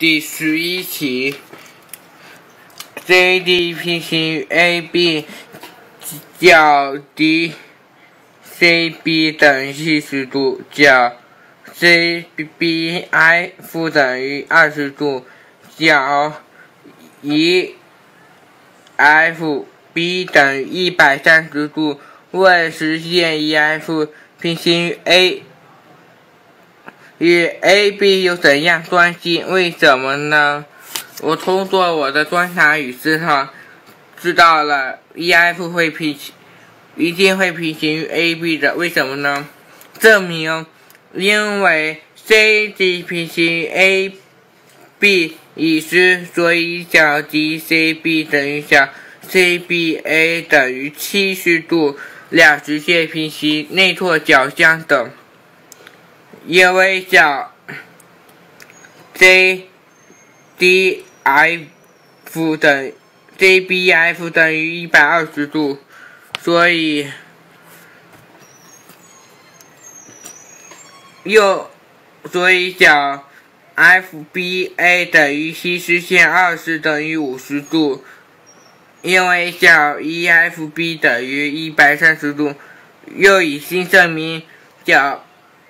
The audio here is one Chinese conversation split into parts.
第11题 ，CD 平行于 AB 角 DCB 等于70度，角 CBF 等于20度，角 EFB 等于130度。为实现 EF 平行于 A 与 AB 有怎样关系？为什么呢？我通过我的观察与思考，知道了 EF 一定会平行于 AB 的。为什么呢？证明，因为 CD 平行于 AB 已知，所以角 DCB 等于角 CBA 等于70度，两直线平行，内拓角相等。因为角 CBF 等于120度，所以角 FBA 等于西实线20等于50度。因为角 EFB 等于130度，又以新证明角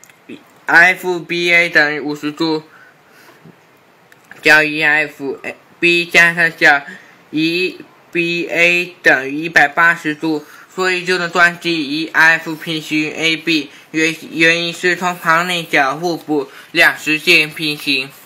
FBA 等于50度，角 EFB 加上角 EBA 等于180度，所以就能断定 EF 平行于 AB。原因是通旁内角互补，两实线平行。